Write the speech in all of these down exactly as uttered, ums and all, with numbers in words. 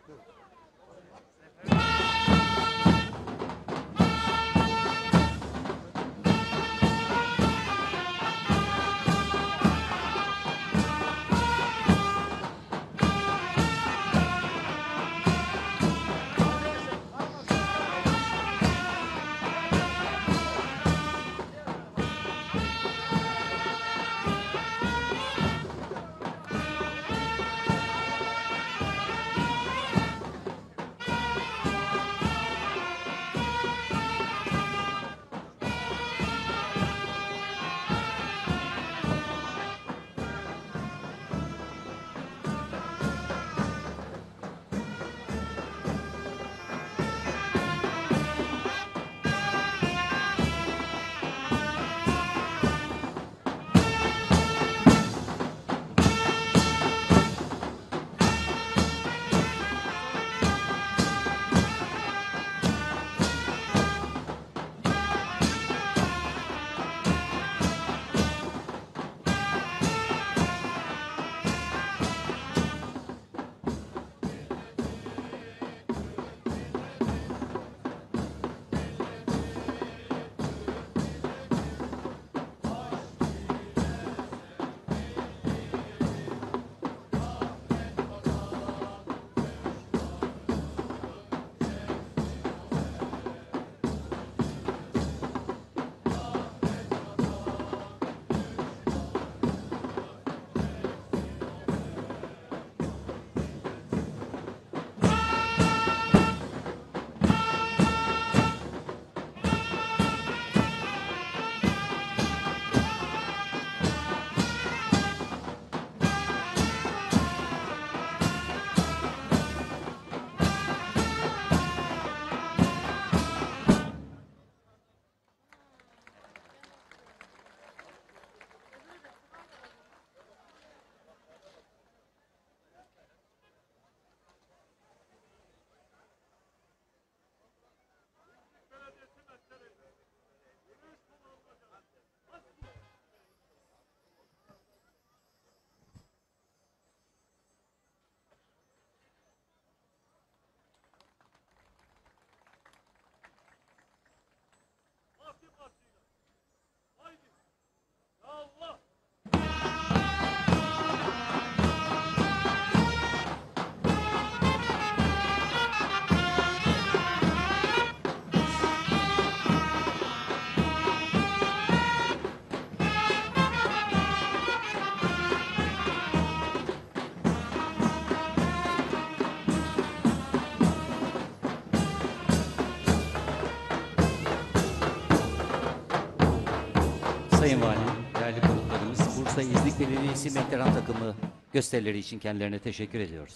Sayın Valim, değerli konuklarımız, Bursa İznik Belediyesi Mehteran takımı gösterileri için kendilerine teşekkür ediyoruz.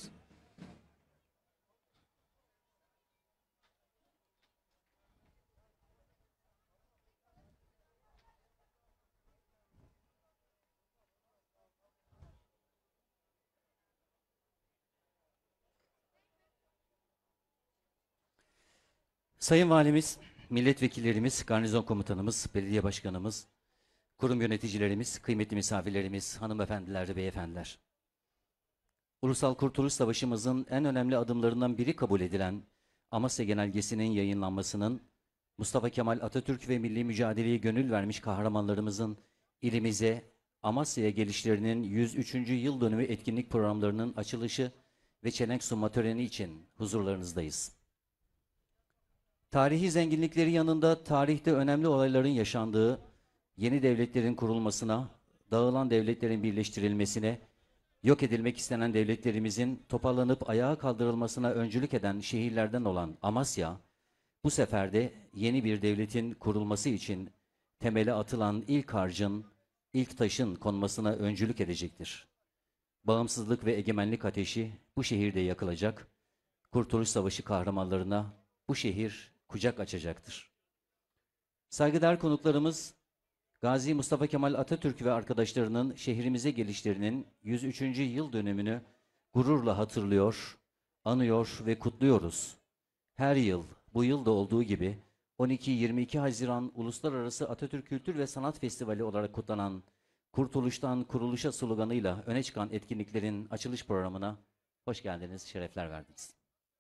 Sayın Valimiz, milletvekillerimiz, garnizon komutanımız, belediye başkanımız, kurum yöneticilerimiz, kıymetli misafirlerimiz, hanımefendiler ve beyefendiler. Ulusal Kurtuluş Savaşımızın en önemli adımlarından biri kabul edilen Amasya Genelgesi'nin yayınlanmasının, Mustafa Kemal Atatürk ve milli mücadeleye gönül vermiş kahramanlarımızın ilimize, Amasya'ya gelişlerinin yüz üçüncü yıl dönümü etkinlik programlarının açılışı ve çelenk sunma töreni için huzurlarınızdayız. Tarihi zenginlikleri yanında tarihte önemli olayların yaşandığı, yeni devletlerin kurulmasına, dağılan devletlerin birleştirilmesine, yok edilmek istenen devletlerimizin toparlanıp ayağa kaldırılmasına öncülük eden şehirlerden olan Amasya, bu sefer de yeni bir devletin kurulması için temeli atılan ilk harcın, ilk taşın konmasına öncülük edecektir. Bağımsızlık ve egemenlik ateşi bu şehirde yakılacak, Kurtuluş Savaşı kahramanlarına bu şehir kucak açacaktır. Saygıdeğer konuklarımız, Gazi Mustafa Kemal Atatürk ve arkadaşlarının şehrimize gelişlerinin yüz üçüncü yıl dönümünü gururla hatırlıyor, anıyor ve kutluyoruz. Her yıl, bu yıl da olduğu gibi on iki yirmi iki Haziran Uluslararası Atatürk Kültür ve Sanat Festivali olarak kutlanan Kurtuluştan Kuruluşa sloganıyla öne çıkan etkinliklerin açılış programına hoş geldiniz, şerefler verdiniz.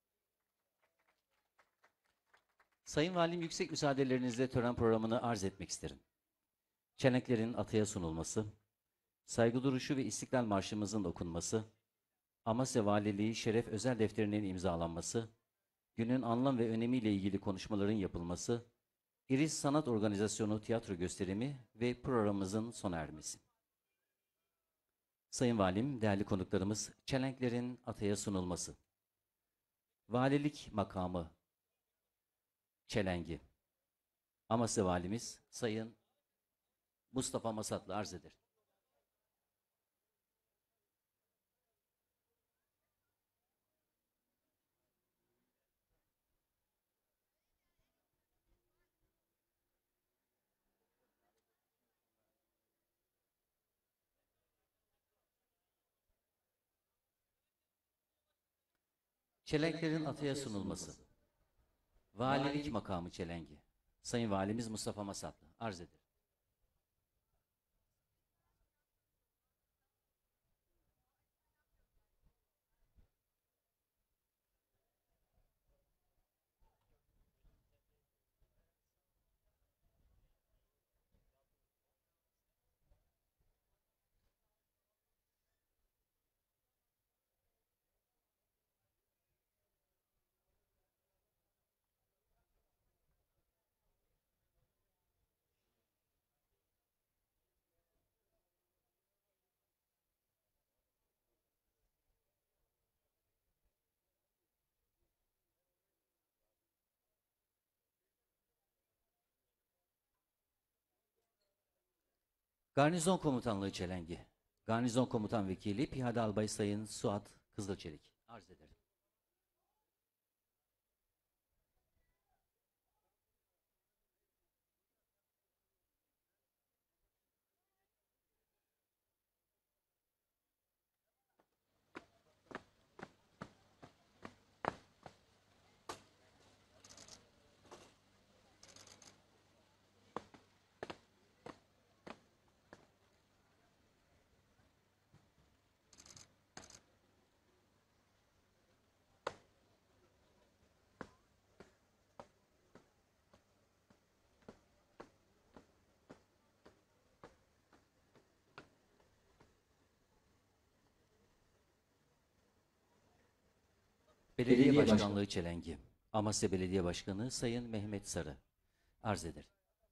Sayın Valim, yüksek müsaadelerinizle tören programını arz etmek isterim. Çelenklerin atıya sunulması, saygı duruşu ve İstiklal Marşımızın okunması, Amasya Valiliği Şeref Özel Defteri'nin imzalanması, günün anlam ve önemiyle ilgili konuşmaların yapılması, İris Sanat Organizasyonu tiyatro gösterimi ve programımızın sona ermesi. Sayın Valim, değerli konuklarımız, çelenklerin atıya sunulması. Valilik makamı çelengi. Amasya Valimiz Sayın Mustafa Masatlı arz eder. Çelenklerin atıya sunulması. Valilik makamı çelengi. Sayın Valimiz Mustafa Masatlı arz eder. Garnizon Komutanlığı çelengi. Garnizon Komutan Vekili Piyade Albay Sayın Suat Kızılçelik arz eder. Belediye, Belediye Başkanlığı Başkanı. çelengi. Amasya Belediye Başkanı Sayın Mehmet Sarı arz eder.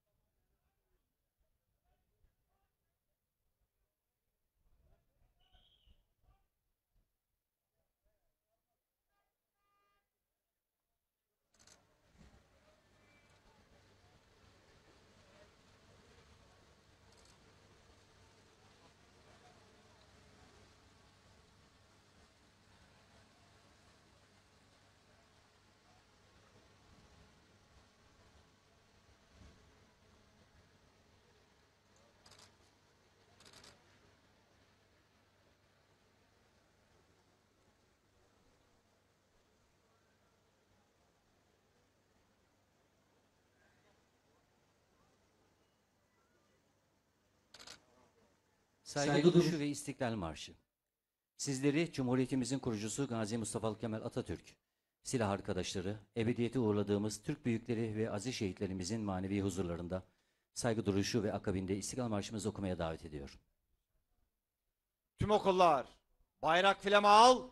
Saygı, Saygı duruşu duruş- ve İstiklal Marşı. Sizleri Cumhuriyetimizin kurucusu Gazi Mustafa Kemal Atatürk, silah arkadaşları, ebediyete uğurladığımız Türk büyükleri ve aziz şehitlerimizin manevi huzurlarında saygı duruşu ve akabinde İstiklal Marşımızı okumaya davet ediyor. Tüm okullar bayrak filama al.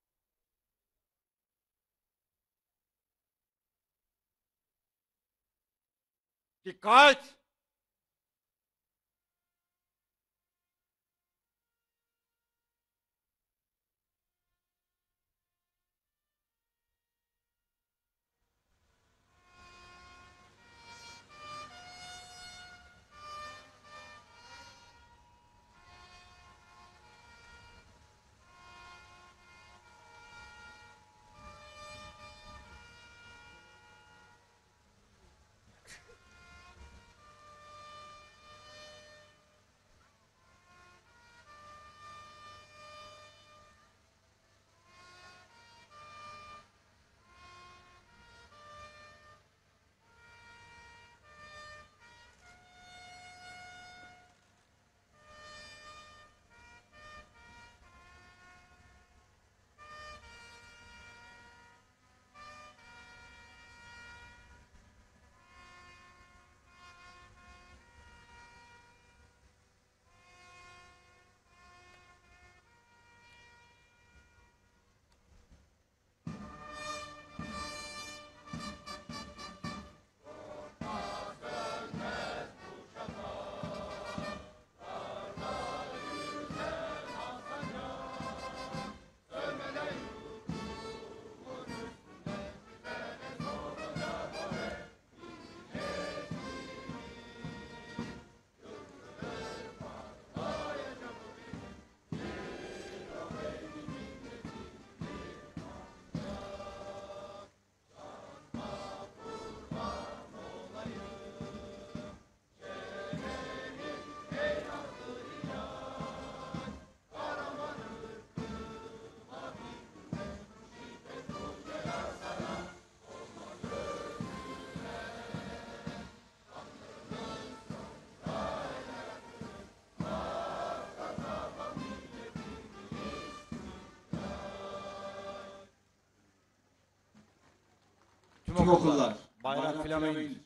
Dikkat! Tüm okullar bayrak flama indir.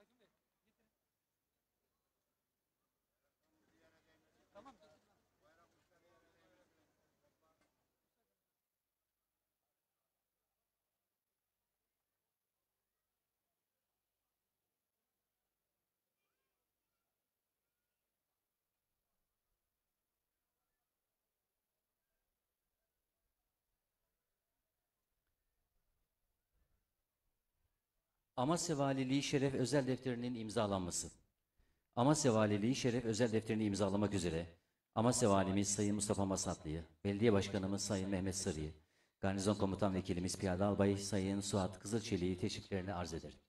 Amasya Valiliği Şeref Özel Defteri'nin imzalanması. Amasya Valiliği Şeref Özel Defterini imzalamak üzere Amasya Valimiz Sayın Mustafa Masatlı'yı, Belediye Başkanımız Sayın Mehmet Sarı'yı, Garnizon Komutan Vekilimiz Piyade Albay Sayın Suat Kızılçelik'i teşriflerini arz ederim.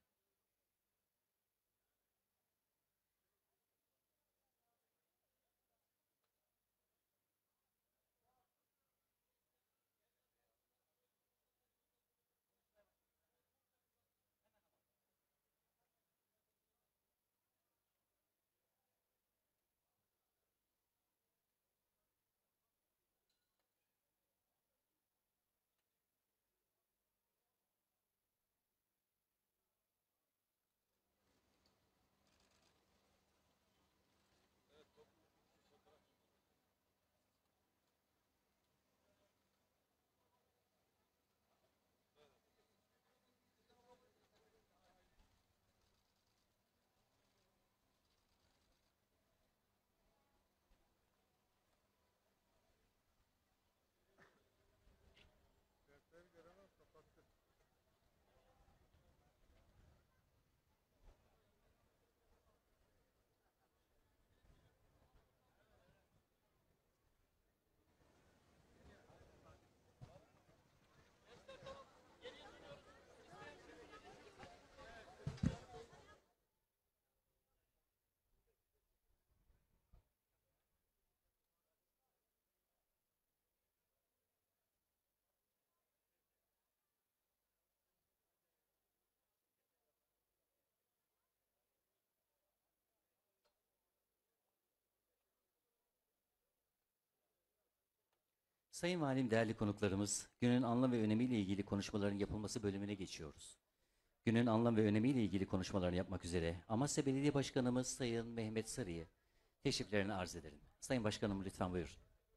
Sayın Valim, değerli konuklarımız, günün anlam ve önemiyle ilgili konuşmaların yapılması bölümüne geçiyoruz. Günün anlam ve önemiyle ilgili konuşmalarını yapmak üzere Amasya Belediye Başkanımız Sayın Mehmet Sarı'yı teşriflerini arz ederim. Sayın Başkanım, lütfen buyurun.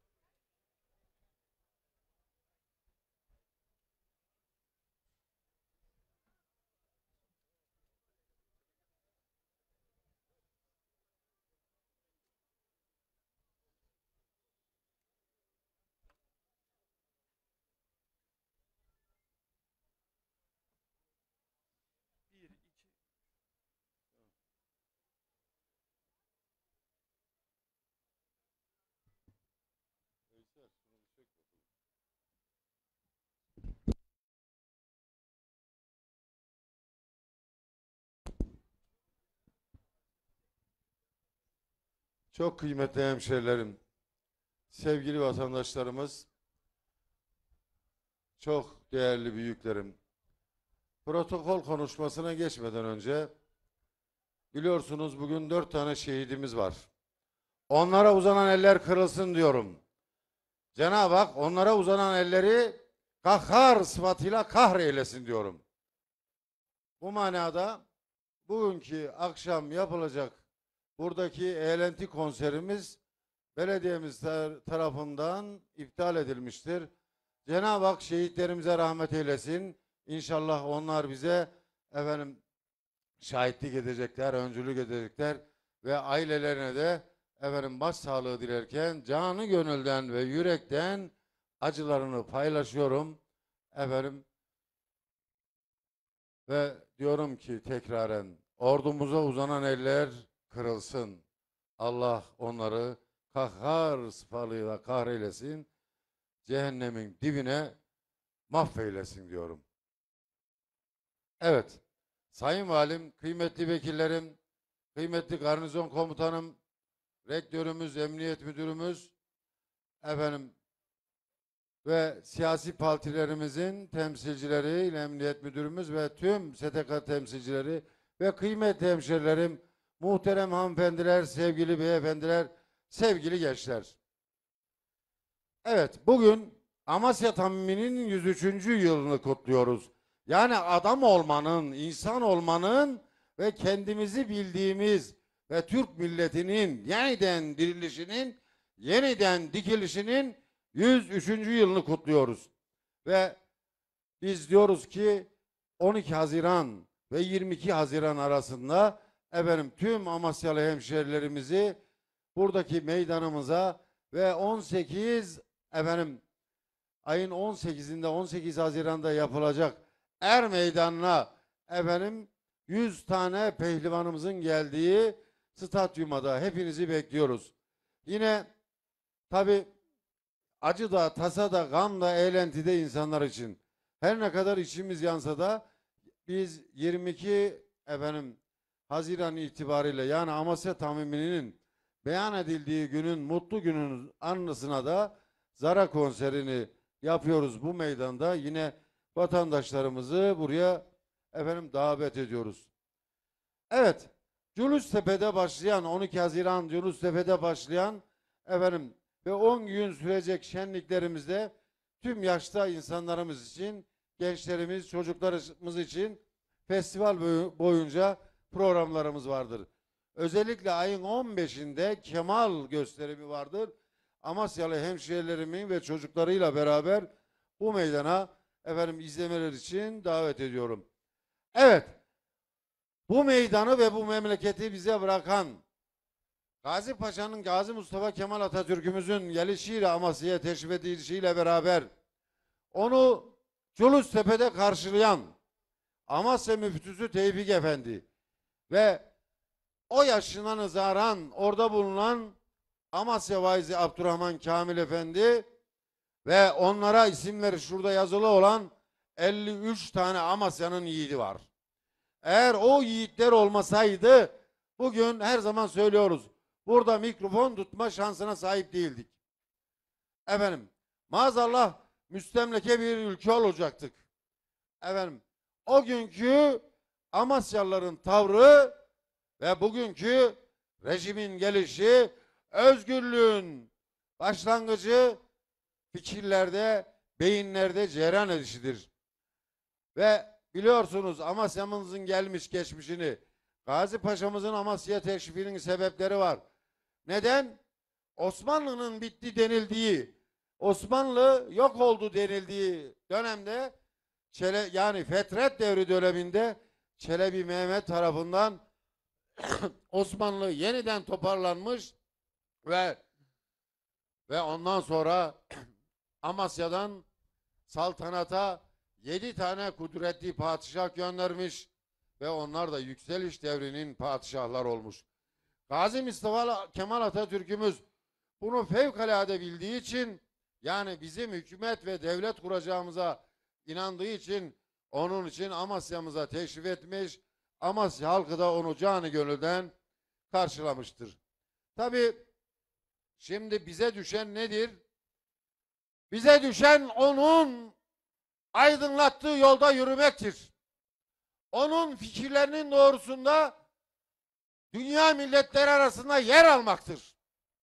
Çok kıymetli hemşehrilerim, sevgili vatandaşlarımız, çok değerli büyüklerim. Protokol konuşmasına geçmeden önce biliyorsunuz bugün dört tane şehidimiz var. Onlara uzanan eller kırılsın diyorum. Cenab-ı Hak onlara uzanan elleri kahhar sıfatıyla kahreylesin diyorum. Bu manada bugünkü akşam yapılacak buradaki eğlenti konserimiz belediyemiz tarafından iptal edilmiştir. Cenab-ı Hak şehitlerimize rahmet eylesin. İnşallah onlar bize efendim şahitlik edecekler, öncülük edecekler ve ailelerine de efendim başsağlığı dilerken canı gönülden ve yürekten acılarını paylaşıyorum efendim ve diyorum ki tekraren ordumuza uzanan eller kırılsın. Allah onları kahhar sıfatıyla kahreylesin. Cehennemin dibine mahveylesin diyorum. Evet. Sayın Valim, kıymetli vekillerim, kıymetli garnizon komutanım, rektörümüz, emniyet müdürümüz, efendim ve siyasi partilerimizin temsilcileri, emniyet müdürümüz ve tüm S T K temsilcileri ve kıymetli hemşerilerim, muhterem hanımefendiler, sevgili beyefendiler, sevgili gençler. Evet, bugün Amasya Tamimi'nin yüz üçüncü yılını kutluyoruz. Yani adam olmanın, insan olmanın ve kendimizi bildiğimiz ve Türk milletinin yeniden dirilişinin, yeniden dikilişinin yüz üçüncü yılını kutluyoruz. Ve biz diyoruz ki on iki Haziran ve yirmi iki Haziran arasında efendim tüm Amasyalı hemşerilerimizi buradaki meydanımıza ve on sekiz efendim ayın on sekizinde on sekiz Haziran'da yapılacak Er Meydanı'na efendim yüz tane pehlivanımızın geldiği stadyuma da hepinizi bekliyoruz. Yine tabi acı da, tasa da, gam da, eğlenti de insanlar için. Her ne kadar içimiz yansa da biz yirmi iki efendim Haziran itibariyle yani Amasya Tamimi'nin beyan edildiği günün mutlu günün anısına da Zara konserini yapıyoruz bu meydanda. Yine vatandaşlarımızı buraya efendim davet ediyoruz. Evet, Culustepe'de başlayan on iki Haziran Culustepe'de başlayan efendim ve on gün sürecek şenliklerimizde tüm yaşta insanlarımız için, gençlerimiz, çocuklarımız için festival boyunca programlarımız vardır. Özellikle ayın on beşinde Kemal gösterimi vardır. Amasyalı hemşehrilerimin ve çocuklarıyla beraber bu meydana efendim izlemeler için davet ediyorum. Evet, bu meydanı ve bu memleketi bize bırakan Gazi Paşa'nın, Gazi Mustafa Kemal Atatürk'ümüzün gelişiyle Amasya'ya teşrif edilişiyle beraber onu Culustepe'de karşılayan Amasya Müftüsü Tevfik Efendi ve o yaşına nazaran orada bulunan Amasya Vaizi Abdurrahman Kamil Efendi ve onlara isimleri şurada yazılı olan elli üç tane Amasya'nın yiğidi var. Eğer o yiğitler olmasaydı bugün her zaman söylüyoruz burada mikrofon tutma şansına sahip değildik. Efendim maazallah müstemleke bir ülke olacaktık. Efendim o günkü Amasyalıların tavrı ve bugünkü rejimin gelişi özgürlüğün başlangıcı fikirlerde, beyinlerde cereyan edişidir. Ve biliyorsunuz Amasya'mızın gelmiş geçmişini, Gazi Paşa'mızın Amasya'ya teşrifinin sebepleri var. Neden? Osmanlı'nın bitti denildiği, Osmanlı yok oldu denildiği dönemde, Çele, yani Fetret devri döneminde Çelebi Mehmet tarafından Osmanlı yeniden toparlanmış ve ve ondan sonra Amasya'dan saltanata yedi tane kudretli padişah göndermiş ve onlar da yükseliş devrinin padişahlar olmuş. Gazi Mustafa Kemal Atatürk'ümüz bunu fevkalade bildiği için yani bizim hükümet ve devlet kuracağımıza inandığı için onun için Amasya'mıza teşrif etmiş. Amasya halkı da onu canı gönülden karşılamıştır. Tabii şimdi bize düşen nedir? Bize düşen onun aydınlattığı yolda yürümektir. Onun fikirlerinin doğrusunda dünya milletleri arasında yer almaktır.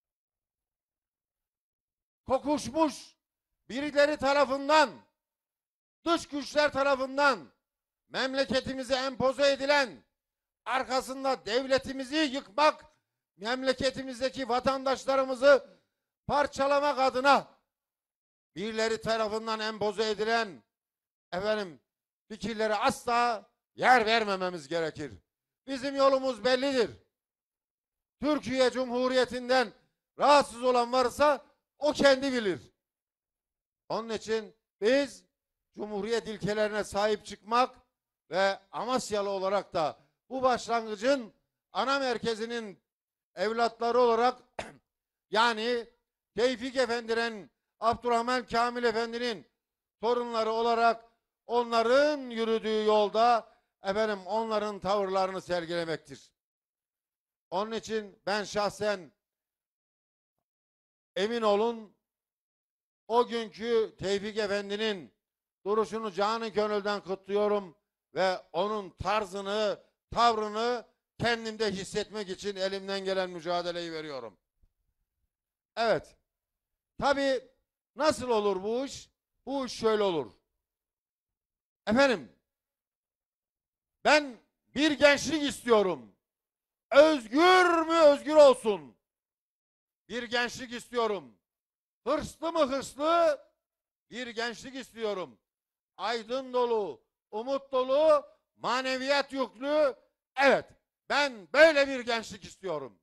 Kokuşmuş birileri tarafından, dış güçler tarafından memleketimize empoze edilen, arkasında devletimizi yıkmak, memleketimizdeki vatandaşlarımızı parçalamak adına birileri tarafından empoze edilen efendim fikirlere asla yer vermememiz gerekir. Bizim yolumuz bellidir. Türkiye Cumhuriyeti'nden rahatsız olan varsa o kendi bilir. Onun için biz Cumhuriyet ilkelerine sahip çıkmak ve Amasyalı olarak da bu başlangıcın ana merkezinin evlatları olarak yani Tevfik Efendi'nin, Abdurrahman Kamil Efendi'nin torunları olarak onların yürüdüğü yolda efendim onların tavırlarını sergilemektir. Onun için ben şahsen emin olun o günkü Tevfik Efendi'nin duruşunu canı gönülden kutluyorum ve onun tarzını, tavrını kendimde hissetmek için elimden gelen mücadeleyi veriyorum. Evet. Tabii nasıl olur bu iş? Bu iş şöyle olur. Efendim, Ben bir gençlik istiyorum. Özgür mü özgür olsun. Bir gençlik istiyorum. Hırslı mı hırslı? Bir gençlik istiyorum. Aydın dolu, umut dolu, maneviyat yüklü. Evet, ben böyle bir gençlik istiyorum.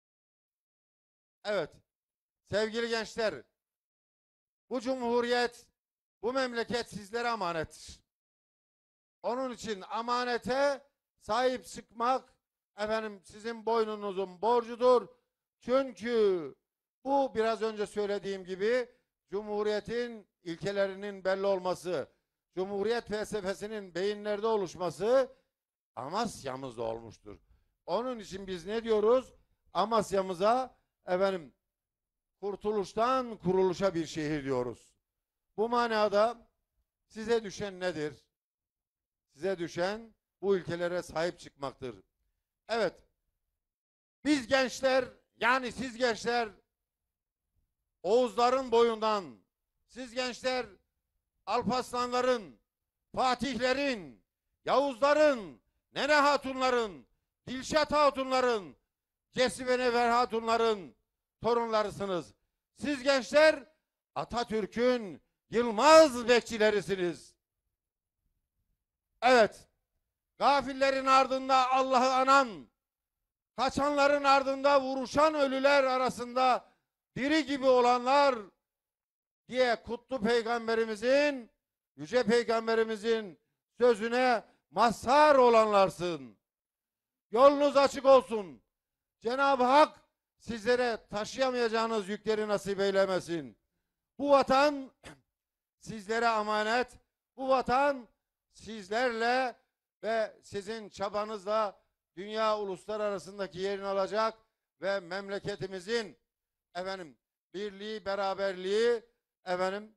Evet, sevgili gençler, bu cumhuriyet, bu memleket sizlere amanettir. Onun için amanete sahip çıkmak efendim sizin boynunuzun borcudur. Çünkü bu biraz önce söylediğim gibi Cumhuriyetin ilkelerinin belli olması, Cumhuriyet felsefesinin beyinlerde oluşması Amasya'mızda olmuştur. Onun için biz ne diyoruz? Amasya'mıza efendim kurtuluştan kuruluşa bir şehir diyoruz. Bu manada size düşen nedir? Size düşen bu ülkelere sahip çıkmaktır. Evet, biz gençler, yani siz gençler Oğuzların boyundan, siz gençler Alparslanların, Fatihlerin, Yavuzların, Nene Hatunların, Dilşat Hatunların, Cesibe Nefer Hatunların torunlarısınız. Siz gençler Atatürk'ün Yılmaz bekçilerisiniz. Evet, gafillerin ardında Allah'ı anan, kaçanların ardında vuruşan ölüler arasında diri gibi olanlar diye kutlu peygamberimizin, yüce peygamberimizin sözüne mazhar olanlarsın. Yolunuz açık olsun. Cenab-ı Hak sizlere taşıyamayacağınız yükleri nasip eylemesin. Bu vatan sizlere emanet. Bu vatan sizlerle ve sizin çabanızla dünya uluslar arasındaki yerini alacak ve memleketimizin efendim birliği, beraberliği, efendim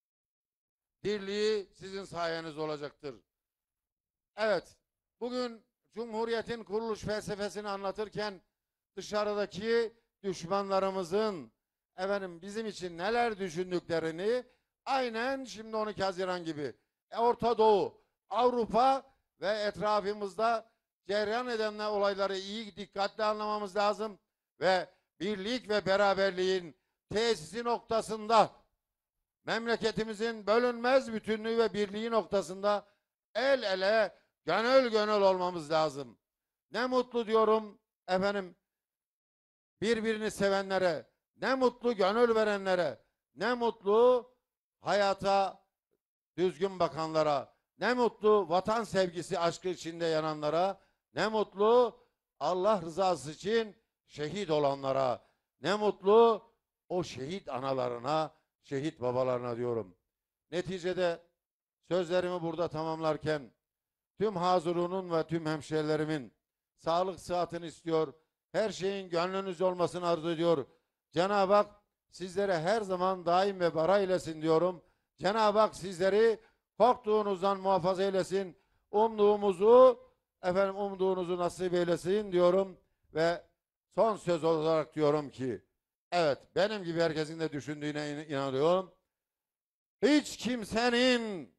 birliği sizin sayenizde olacaktır. Evet, bugün Cumhuriyet'in kuruluş felsefesini anlatırken dışarıdaki düşmanlarımızın efendim bizim için neler düşündüklerini aynen şimdi on iki Haziran gibi Orta Doğu, Avrupa ve etrafımızda cereyan eden olayları iyi dikkatli anlamamız lazım ve birlik ve beraberliğin tesisi noktasında memleketimizin bölünmez bütünlüğü ve birliği noktasında el ele, gönül gönül olmamız lazım. Ne mutlu diyorum efendim birbirini sevenlere, ne mutlu gönül verenlere, ne mutlu hayata düzgün bakanlara, ne mutlu vatan sevgisi aşkı içinde yananlara, ne mutlu Allah rızası için şehit olanlara, ne mutlu o şehit analarına, şehit babalarına diyorum. Neticede sözlerimi burada tamamlarken tüm Hazırun'un ve tüm hemşehrilerimin sağlık sıhhatini istiyor. Her şeyin gönlünüz olmasını arzu ediyor. Cenab-ı Hak sizlere her zaman daim ve bara eylesin diyorum. Cenab-ı Hak sizleri korktuğunuzdan muhafaza eylesin. Umduğumuzu efendim umduğunuzu nasip eylesin diyorum ve son söz olarak diyorum ki evet benim gibi herkesin de düşündüğüne inanıyorum. Hiç kimsenin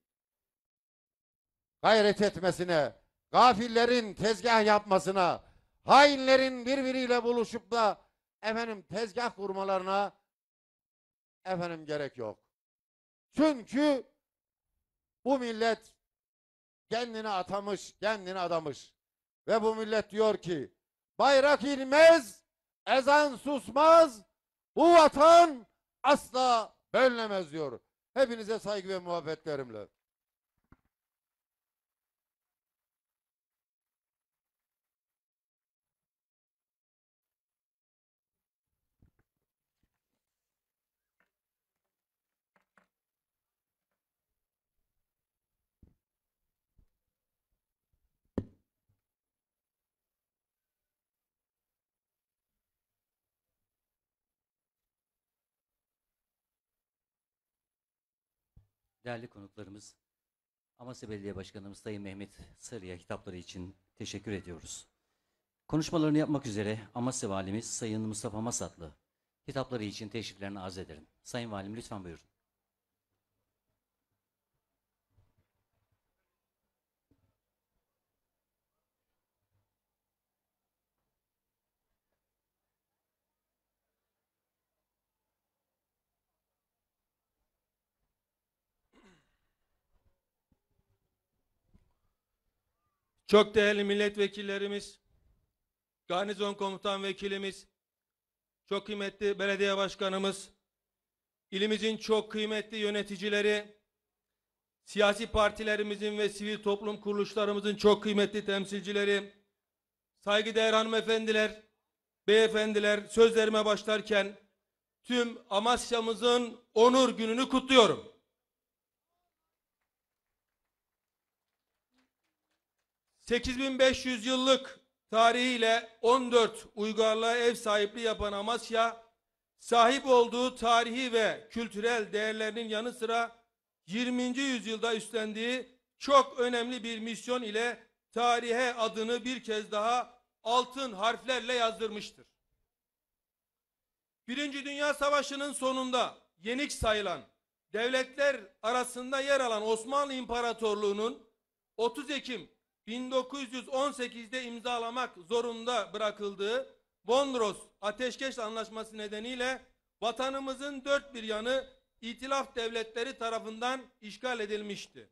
gayret etmesine, gafillerin tezgah yapmasına, hainlerin birbiriyle buluşup da efendim tezgah kurmalarına efendim gerek yok. Çünkü bu millet kendini atamış, kendini adamış. Ve bu millet diyor ki bayrak inmez, ezan susmaz, bu vatan asla bölünemez diyor. Hepinize saygı ve muhabbetlerimle. Değerli konuklarımız, Amasya Belediye Başkanımız Sayın Mehmet Sarı'ya hitapları için teşekkür ediyoruz. Konuşmalarını yapmak üzere Amasya Valimiz Sayın Mustafa Masatlı hitapları için teşekkürlerini arz ederim. Sayın Valim lütfen buyurun. çok değerli milletvekillerimiz, garnizon komutan vekilimiz, çok kıymetli belediye başkanımız, ilimizin çok kıymetli yöneticileri, siyasi partilerimizin ve sivil toplum kuruluşlarımızın çok kıymetli temsilcileri, saygıdeğer hanımefendiler, beyefendiler, sözlerime başlarken tüm Amasya'mızın onur gününü kutluyorum. sekiz bin beş yüz yıllık tarihiyle on dört uygarlığa ev sahipliği yapan Amasya, sahip olduğu tarihi ve kültürel değerlerinin yanı sıra yirminci yüzyılda üstlendiği çok önemli bir misyon ile tarihe adını bir kez daha altın harflerle yazdırmıştır. Birinci Dünya Savaşı'nın sonunda yenik sayılan devletler arasında yer alan Osmanlı İmparatorluğu'nun otuz Ekim bin dokuz yüz on sekiz'de imzalamak zorunda bırakıldığı Mondros Ateşkes Anlaşması nedeniyle vatanımızın dört bir yanı İtilaf devletleri tarafından işgal edilmişti.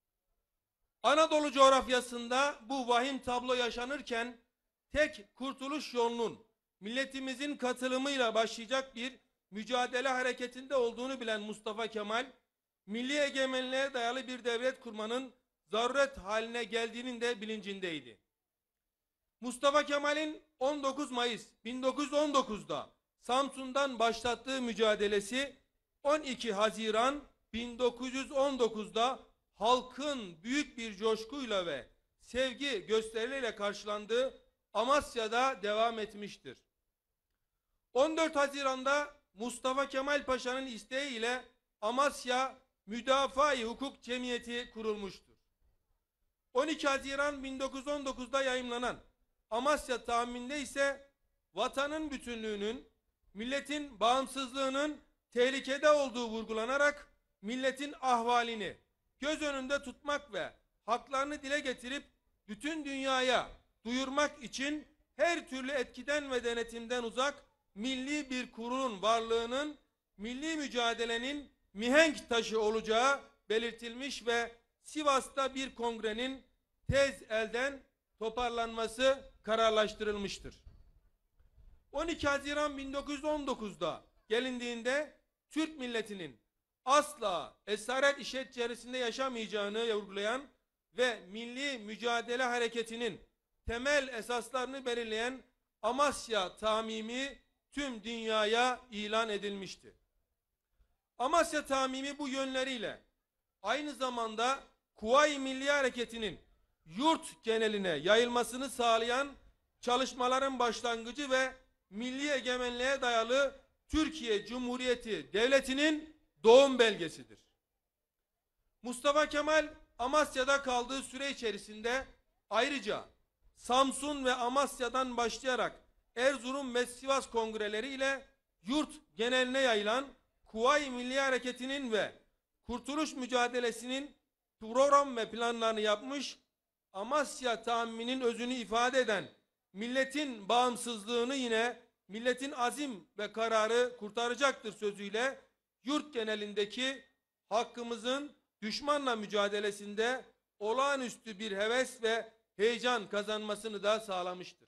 Anadolu coğrafyasında bu vahim tablo yaşanırken tek kurtuluş yolunun milletimizin katılımıyla başlayacak bir mücadele hareketinde olduğunu bilen Mustafa Kemal, milli egemenliğe dayalı bir devlet kurmanın zaruret haline geldiğinin de bilincindeydi. Mustafa Kemal'in on dokuz Mayıs bin dokuz yüz on dokuz'da Samsun'dan başlattığı mücadelesi on iki Haziran bin dokuz yüz on dokuz'da halkın büyük bir coşkuyla ve sevgi gösterileriyle karşılandığı Amasya'da devam etmiştir. on dört Haziran'da Mustafa Kemal Paşa'nın isteğiyle Amasya Müdafaa-i Hukuk Cemiyeti kurulmuştur. on iki Haziran bin dokuz yüz on dokuz'da yayımlanan Amasya Tahammülü'nde ise vatanın bütünlüğünün, milletin bağımsızlığının tehlikede olduğu vurgulanarak milletin ahvalini göz önünde tutmak ve haklarını dile getirip bütün dünyaya duyurmak için her türlü etkiden ve denetimden uzak milli bir kurulun varlığının milli mücadelenin mihenk taşı olacağı belirtilmiş ve Sivas'ta bir kongrenin tez elden toparlanması kararlaştırılmıştır. on iki Haziran bin dokuz yüz on dokuz'da gelindiğinde Türk milletinin asla esaret işet içerisinde yaşamayacağını vurgulayan ve milli mücadele hareketinin temel esaslarını belirleyen Amasya Tamimi tüm dünyaya ilan edilmişti. Amasya Tamimi bu yönleriyle aynı zamanda Kuvayi Milli Hareketi'nin yurt geneline yayılmasını sağlayan çalışmaların başlangıcı ve milli egemenliğe dayalı Türkiye Cumhuriyeti Devleti'nin doğum belgesidir. Mustafa Kemal Amasya'da kaldığı süre içerisinde ayrıca Samsun ve Amasya'dan başlayarak Erzurum ve Sivas kongreleri ile yurt geneline yayılan Kuvayi Milli Hareketi'nin ve kurtuluş mücadelesinin program ve planlarını yapmış, Amasya Tahammülü'nün özünü ifade eden milletin bağımsızlığını yine milletin azim ve kararı kurtaracaktır sözüyle yurt genelindeki hakkımızın düşmanla mücadelesinde olağanüstü bir heves ve heyecan kazanmasını da sağlamıştır.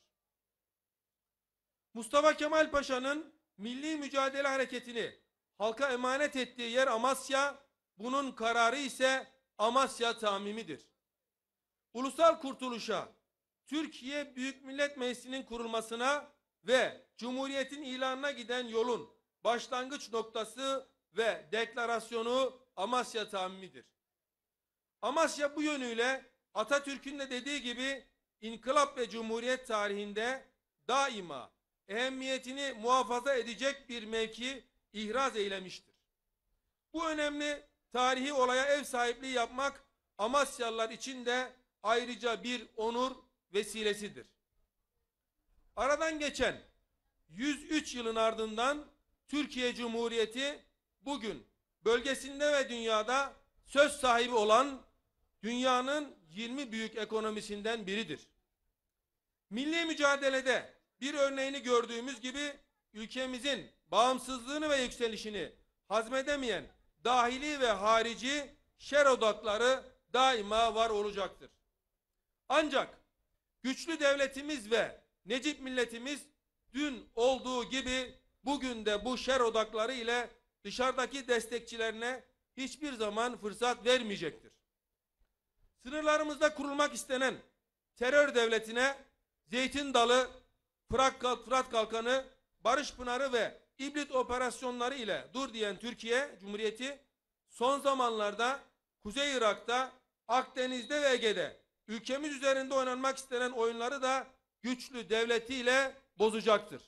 Mustafa Kemal Paşa'nın milli mücadele hareketini halka emanet ettiği yer Amasya, bunun kararı ise Amasya Tamimi'dir. Ulusal kurtuluşa, Türkiye Büyük Millet Meclisi'nin kurulmasına ve Cumhuriyet'in ilanına giden yolun başlangıç noktası ve deklarasyonu Amasya Tamimi'dir. Amasya bu yönüyle Atatürk'ün de dediği gibi İnkılap ve Cumhuriyet tarihinde daima ehemmiyetini muhafaza edecek bir mevki ihraz eylemiştir. Bu önemli tarihi olaya ev sahipliği yapmak Amasyalılar için de ayrıca bir onur vesilesidir. Aradan geçen yüz üç yılın ardından Türkiye Cumhuriyeti bugün bölgesinde ve dünyada söz sahibi olan dünyanın yirmi büyük ekonomisinden biridir. Milli mücadelede bir örneğini gördüğümüz gibi ülkemizin bağımsızlığını ve yükselişini hazmedemeyen dahili ve harici şer odakları daima var olacaktır. Ancak güçlü devletimiz ve Necip milletimiz dün olduğu gibi bugün de bu şer odakları ile dışarıdaki destekçilerine hiçbir zaman fırsat vermeyecektir. Sınırlarımızda kurulmak istenen terör devletine Zeytin Dalı, Fırat Kalkanı, Barış Pınarı ve İblit operasyonları ile dur diyen Türkiye Cumhuriyeti son zamanlarda Kuzey Irak'ta, Akdeniz'de ve Ege'de ülkemiz üzerinde oynanmak istenen oyunları da güçlü devletiyle bozacaktır.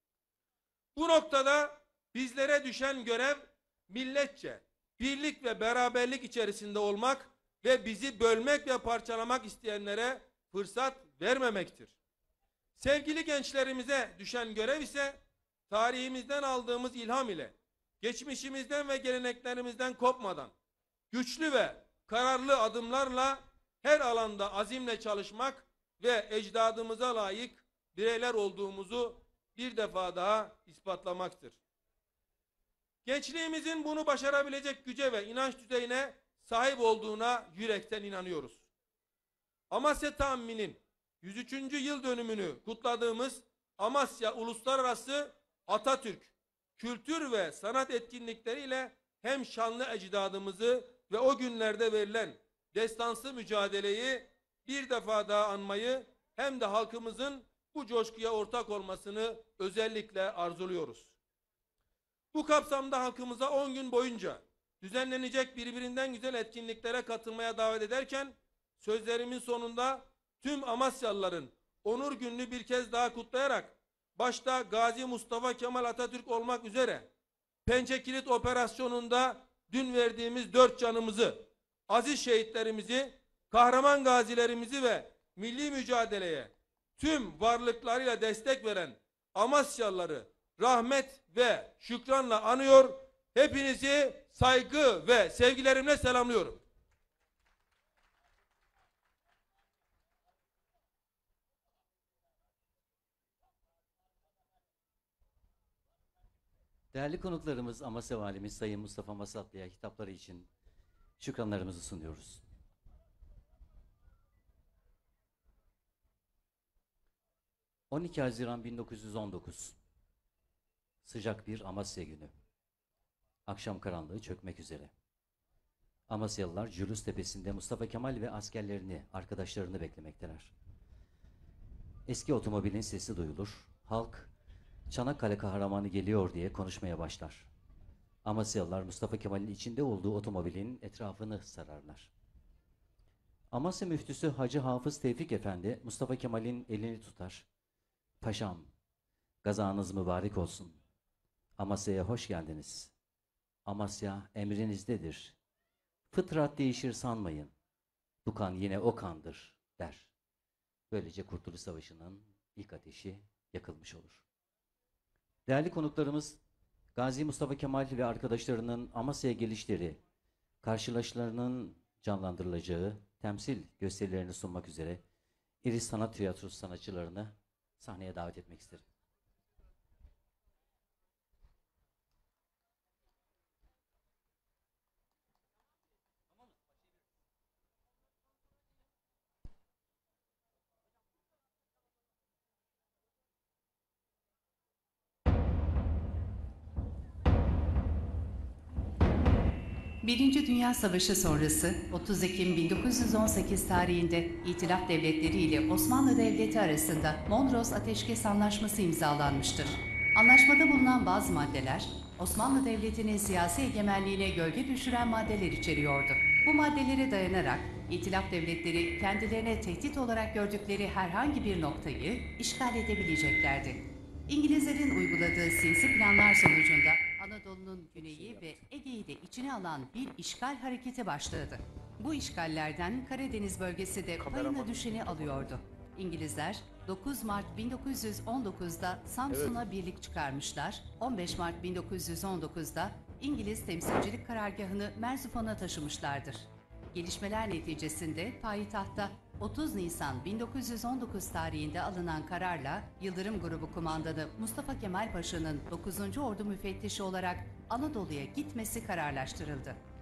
Bu noktada bizlere düşen görev milletçe birlik ve beraberlik içerisinde olmak ve bizi bölmek ve parçalamak isteyenlere fırsat vermemektir. Sevgili gençlerimize düşen görev ise tarihimizden aldığımız ilham ile geçmişimizden ve geleneklerimizden kopmadan güçlü ve kararlı adımlarla her alanda azimle çalışmak ve ecdadımıza layık bireyler olduğumuzu bir defa daha ispatlamaktır. Gençliğimizin bunu başarabilecek güce ve inanç düzeyine sahip olduğuna yürekten inanıyoruz. Amasya Taammi'nin yüz üçüncü yıl dönümünü kutladığımız Amasya Uluslararası Atatürk kültür ve sanat etkinlikleriyle hem şanlı ecdadımızı ve o günlerde verilen destansı mücadeleyi bir defa daha anmayı hem de halkımızın bu coşkuya ortak olmasını özellikle arzuluyoruz. Bu kapsamda halkımıza on gün boyunca düzenlenecek birbirinden güzel etkinliklere katılmaya davet ederken sözlerimin sonunda tüm Amasyalıların onur gününü bir kez daha kutlayarak başta Gazi Mustafa Kemal Atatürk olmak üzere Pençe Kilit operasyonunda dün verdiğimiz dört canımızı, aziz şehitlerimizi, kahraman gazilerimizi ve milli mücadeleye tüm varlıklarıyla destek veren Amasyalıları rahmet ve şükranla anıyor. Hepinizi saygı ve sevgilerimle selamlıyorum. Değerli konuklarımız Amasya Valimiz Sayın Mustafa Masatlı'ya hitapları için şükranlarımızı sunuyoruz. on iki Haziran bin dokuz yüz on dokuz sıcak bir Amasya günü. Akşam karanlığı çökmek üzere. Amasyalılar Cülüs Tepesi'nde Mustafa Kemal ve askerlerini, arkadaşlarını beklemekteler. Eski otomobilin sesi duyulur. Halk Çanakkale kahramanı geliyor diye konuşmaya başlar. Amasyalılar Mustafa Kemal'in içinde olduğu otomobilin etrafını sararlar. Amasya müftüsü Hacı Hafız Tevfik Efendi Mustafa Kemal'in elini tutar. Paşam, gazanız mübarek olsun. Amasya'ya hoş geldiniz. Amasya emrinizdedir. Fıtrat değişir sanmayın. Bu kan yine o kandır der. Böylece Kurtuluş Savaşı'nın ilk ateşi yakılmış olur. Değerli konuklarımız, Gazi Mustafa Kemal ve arkadaşlarının Amasya'ya gelişleri, karşılaşmalarının canlandırılacağı temsil gösterilerini sunmak üzere İris Sanat Tiyatrosu sanatçılarını sahneye davet etmek isterim. Birinci Dünya Savaşı sonrası otuz Ekim bin dokuz yüz on sekiz tarihinde İtilaf Devletleri ile Osmanlı Devleti arasında Mondros Ateşkes Anlaşması imzalanmıştır. Anlaşmada bulunan bazı maddeler, Osmanlı Devleti'nin siyasi egemenliğine gölge düşüren maddeler içeriyordu. Bu maddelere dayanarak İtilaf Devletleri kendilerine tehdit olarak gördükleri herhangi bir noktayı işgal edebileceklerdi. İngilizlerin uyguladığı sinsi planlar sonucunda Anadolu'nun güneyi ve Ege'yi de içine alan bir işgal hareketi başladı. Bu işgallerden Karadeniz bölgesi de payına düşeni alıyordu. İngilizler dokuz Mart bin dokuz yüz on dokuz'da Samsun'a evet. birlik çıkarmışlar. on beş Mart bin dokuz yüz on dokuz'da İngiliz temsilcilik karargahını Merzufan'a taşımışlardır. Gelişmeler neticesinde payitahtta otuz Nisan bin dokuz yüz on dokuz tarihinde alınan kararla Yıldırım Grubu Kumandanı Mustafa Kemal Paşa'nın dokuzuncu Ordu Müfettişi olarak Anadolu'ya gitmesi kararlaştırıldı.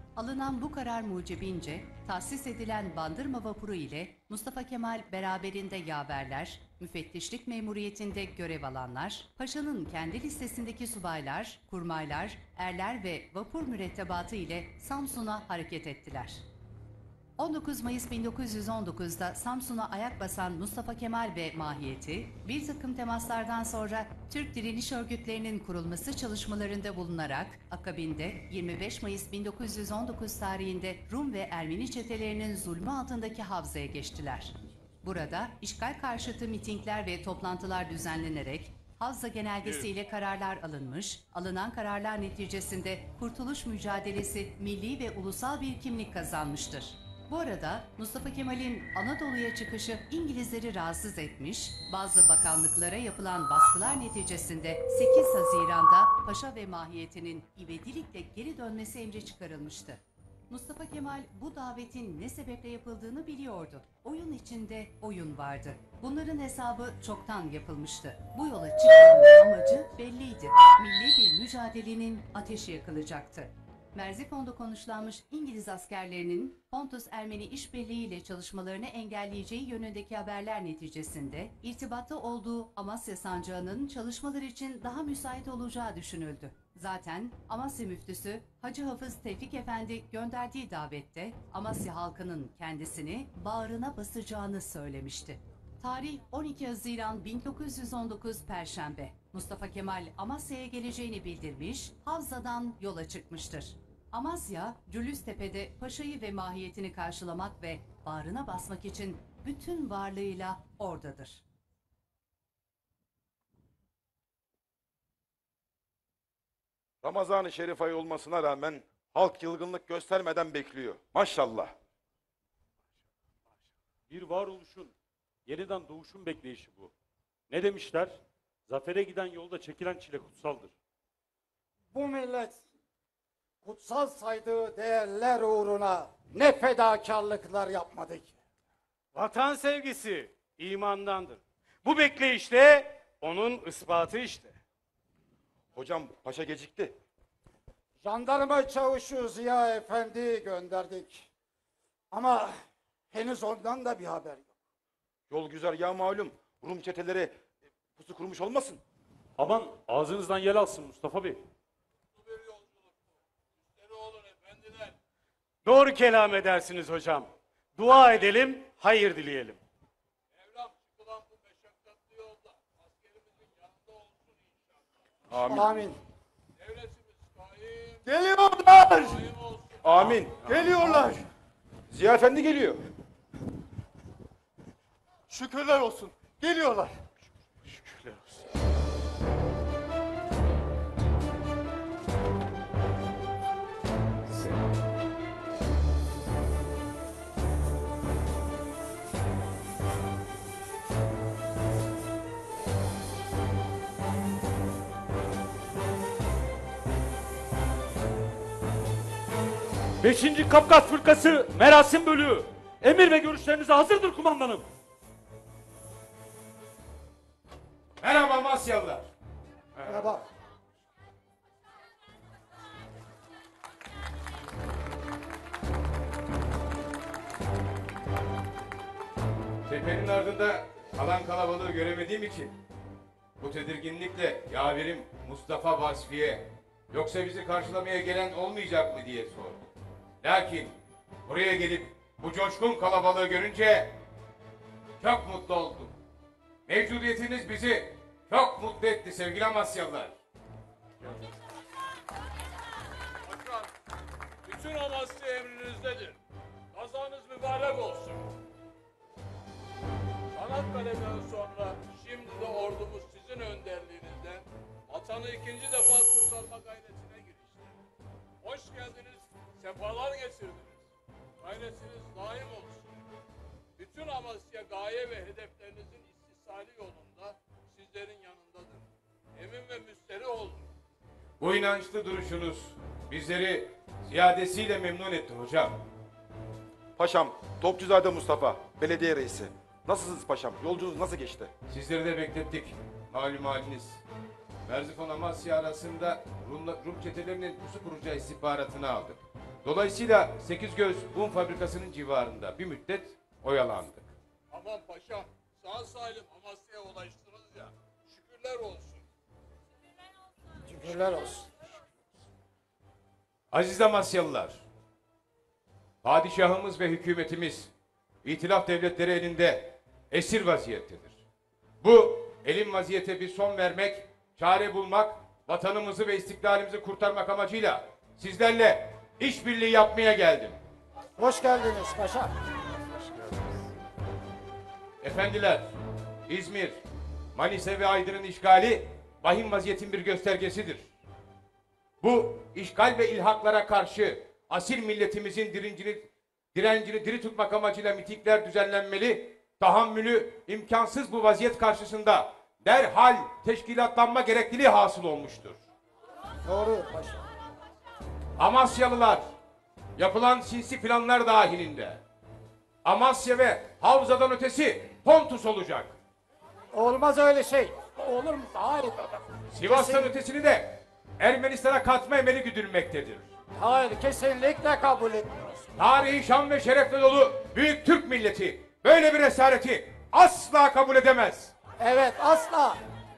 Alınan bu karar mucibince tahsis edilen Bandırma vapuru ile Mustafa Kemal beraberinde yaverler, müfettişlik memuriyetinde görev alanlar, paşanın kendi listesindeki subaylar, kurmaylar, erler ve vapur mürettebatı ile Samsun'a hareket ettiler. on dokuz Mayıs bin dokuz yüz on dokuz'da Samsun'a ayak basan Mustafa Kemal ve mahiyeti, bir takım temaslardan sonra Türk direniş örgütlerinin kurulması çalışmalarında bulunarak, akabinde yirmi beş Mayıs bin dokuz yüz on dokuz tarihinde Rum ve Ermeni çetelerinin zulmü altındaki Havza'ya geçtiler. Burada işgal karşıtı mitingler ve toplantılar düzenlenerek, Havza Genelgesi ile kararlar alınmış, alınan kararlar neticesinde kurtuluş mücadelesi milli ve ulusal bir kimlik kazanmıştır. Bu arada Mustafa Kemal'in Anadolu'ya çıkışı İngilizleri rahatsız etmiş, bazı bakanlıklara yapılan baskılar neticesinde sekiz Haziran'da Paşa ve mahiyetinin ivedilikle geri dönmesi emri çıkarılmıştı. Mustafa Kemal bu davetin ne sebeple yapıldığını biliyordu. Oyun içinde oyun vardı. Bunların hesabı çoktan yapılmıştı. Bu yola çıkmanın amacı belliydi. Milli bir mücadelenin ateşi yakılacaktı. Merzifon'da konuşlanmış İngiliz askerlerinin Pontus Ermeni işbirliği ile çalışmalarını engelleyeceği yönündeki haberler neticesinde irtibatta olduğu Amasya Sancağı'nın çalışmalar için daha müsait olacağı düşünüldü. Zaten Amasya müftüsü Hacı Hafız Tevfik Efendi gönderdiği davette Amasya halkının kendisini bağrına basacağını söylemişti. Tarih on iki Haziran bin dokuz yüz on dokuz Perşembe. Mustafa Kemal Amasya'ya geleceğini bildirmiş, Havza'dan yola çıkmıştır. Amasya, Cülüstepe'de paşayı ve mahiyetini karşılamak ve bağrına basmak için bütün varlığıyla oradadır. Ramazan-ı Şerif ayı olmasına rağmen halk yılgınlık göstermeden bekliyor. Maşallah. Bir varoluşun, yeniden doğuşun bekleyişi bu. Ne demişler? Zafere giden yolda çekilen çile kutsaldır. Bu millet kutsal saydığı değerler uğruna ne fedakarlıklar yapmadı ki? Vatan sevgisi imandandır. Bu bekleyişte onun ispatı işte. Hocam paşa gecikti. Jandarma çavuşu Ziya Efendi gönderdik. Ama henüz ondan da bir haber yok. Yol güzergahı malum. Rum çeteleri pusu kurmuş olmasın. Aman ağzınızdan yel alsın Mustafa Bey. Doğru kelam edersiniz hocam. Dua edelim, hayır dileyelim. Amin. Amin. Geliyorlar. Amin. Geliyorlar. Ziya Efendi geliyor. Şükürler olsun. Geliyorlar. Şükürler olsun. Beşinci Kafkas Fırkası Merasim Bölüğü. Emir ve görüşlerinize hazırdır kumandanım. Merhaba Amasyalılar. Merhaba. Tepenin ardında kalan kalabalığı göremediğim için bu tedirginlikle yaverim Mustafa Vasfiye yoksa bizi karşılamaya gelen olmayacak mı diye sordu. Lakin buraya gelip bu coşkun kalabalığı görünce çok mutlu oldum. Mevcudiyetiniz bizi çok mutlu etti sevgili Amasyalılar. Başkan, bütün Amasya emrinizdedir. Kazanız mübarek olsun. Çanakkale'den sonra şimdi de ordumuz sizin önderliğinizde vatanı ikinci defa kurtarma gayretine girişti. Hoş geldiniz, sefalar getirdiniz. Gayretiniz daim olsun. Bütün Amasya gaye ve hedeflerinizin istisali yolunda sizlerin yanındadır. Emin ve müsterih olun. Bu inançlı duruşunuz bizleri ziyadesiyle memnun etti hocam. Paşam, Topçuzade Mustafa, belediye reisi. Nasılsınız paşam? Yolculuğunuz nasıl geçti? Sizleri de beklettik. Malum haliniz. Merzifon Amasya arasında Rum, Rum çetelerinin pusu kuracağı istihbaratını aldık. Dolayısıyla Sekizgöz un fabrikasının civarında bir müddet oyalandık. Aman paşam, sağ salim Amasya'ya ulaştınız ya. Şükürler olsun. Şükürler olsun. Aziz Amasyalılar, padişahımız ve hükümetimiz İtilaf devletleri elinde esir vaziyettedir. Bu elin vaziyete bir son vermek, çare bulmak, vatanımızı ve istiklalimizi kurtarmak amacıyla sizlerle işbirliği yapmaya geldim. Hoş geldiniz paşam. Efendiler, İzmir, Manisa ve Aydın'ın işgali vahim vaziyetin bir göstergesidir. Bu işgal ve ilhaklara karşı asil milletimizin dirincini, direncini diri tutmak amacıyla mitingler düzenlenmeli, tahammülü imkansız bu vaziyet karşısında derhal teşkilatlanma gerekliliği hasıl olmuştur. Doğru paşam. Amasyalılar, yapılan sinsi planlar dahilinde Amasya ve Havza'dan ötesi Pontus olacak. Olmaz öyle şey. Olur mu? Hayır. Sivas'tan Kesin- ötesini de Ermenistan'a katma emeli güdülmektedir. Hayır, kesinlikle kabul etmiyoruz. Tarihi şan ve şerefle dolu büyük Türk milleti böyle bir esareti asla kabul edemez. Evet, asla.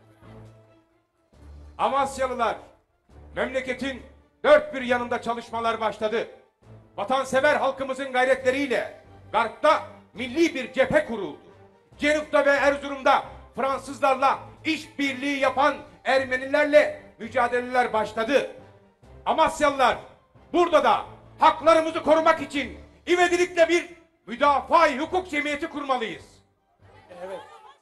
Amasyalılar, memleketin dört bir yanında çalışmalar başladı. Vatansever halkımızın gayretleriyle Garp'ta milli bir cephe kuruldu. Cenup'ta ve Erzurum'da Fransızlarla işbirliği yapan Ermenilerle mücadeleler başladı. Amasyalılar, burada da haklarımızı korumak için ivedilikle bir müdafaa-i hukuk cemiyeti kurmalıyız. Evet.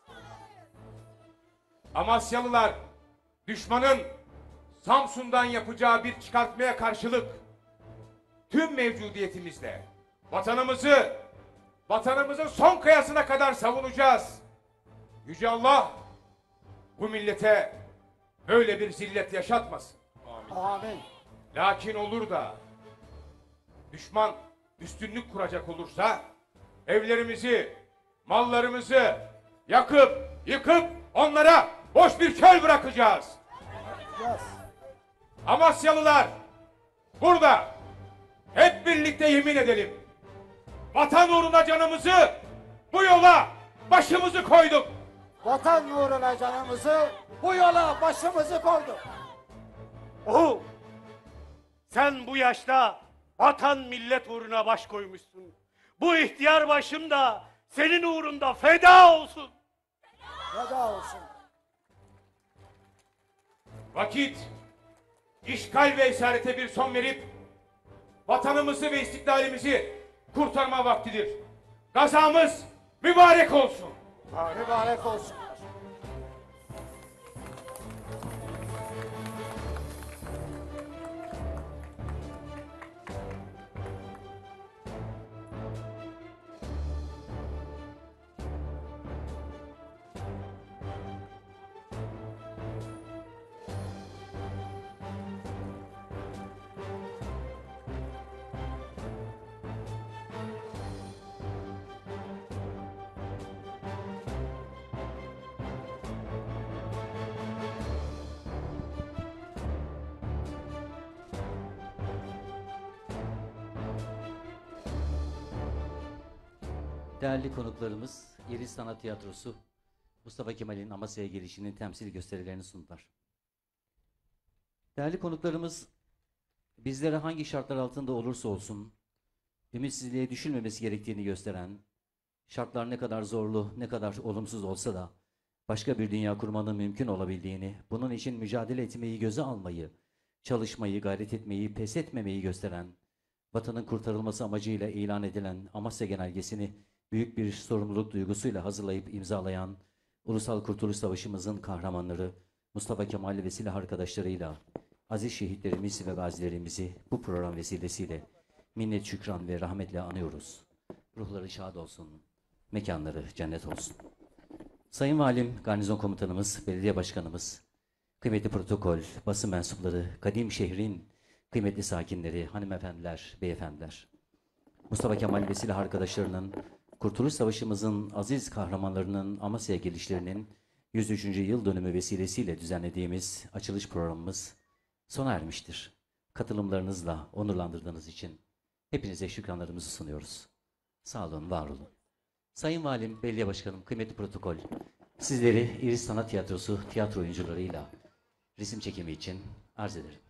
Amasyalılar, düşmanın Samsun'dan yapacağı bir çıkartmaya karşılık tüm mevcudiyetimizle vatanımızı, vatanımızın son kıyasına kadar savunacağız. Yüce Allah bu millete böyle bir zillet yaşatmasın. Amin. Lakin olur da düşman üstünlük kuracak olursa evlerimizi, mallarımızı yakıp, yıkıp onlara boş bir çöl bırakacağız. Yes. Amasyalılar, burada hep birlikte yemin edelim. Vatan uğruna canımızı, bu yola başımızı koyduk. Vatan uğruna canımızı, bu yola başımızı koyduk. Oğul, sen bu yaşta vatan millet uğruna baş koymuşsun. Bu ihtiyar başım da senin uğrunda feda olsun. Feda olsun. Vakit işgal ve esarete bir son verip vatanımızı ve istiklalimizi kurtarma vaktidir. Gazamız mübarek olsun. Mübarek olsun. Değerli konuklarımız, Yeliz Sanat Tiyatrosu, Mustafa Kemal'in Amasya'ya gelişinin temsil gösterilerini sundular. Değerli konuklarımız, bizlere hangi şartlar altında olursa olsun, ümitsizliğe düşülmemesi gerektiğini gösteren, şartlar ne kadar zorlu, ne kadar olumsuz olsa da, başka bir dünya kurmanın mümkün olabildiğini, bunun için mücadele etmeyi, göze almayı, çalışmayı, gayret etmeyi, pes etmemeyi gösteren, vatanın kurtarılması amacıyla ilan edilen Amasya Genelgesi'ni büyük bir sorumluluk duygusuyla hazırlayıp imzalayan Ulusal Kurtuluş Savaşımızın kahramanları Mustafa Kemal ve silah arkadaşlarıyla aziz şehitlerimiz ve gazilerimizi bu program vesilesiyle minnet, şükran ve rahmetle anıyoruz. Ruhları şad olsun, mekanları cennet olsun. Sayın Valim, Garnizon Komutanımız, Belediye Başkanımız, kıymetli protokol, basın mensupları, kadim şehrin kıymetli sakinleri, hanımefendiler, beyefendiler, Mustafa Kemal ve silah arkadaşlarının, Kurtuluş Savaşımızın aziz kahramanlarının Amasya'ya gelişlerinin yüz üçüncü yıl dönümü vesilesiyle düzenlediğimiz açılış programımız sona ermiştir. Katılımlarınızla onurlandırdığınız için Hepinize şükranlarımızı sunuyoruz. Sağ olun, var olun. Sayın Valim, Belediye Başkanım, kıymetli protokol, sizleri İris Sanat Tiyatrosu tiyatro oyuncularıyla resim çekimi için arz ederim.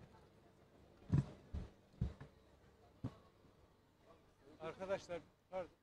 Arkadaşlar pardon.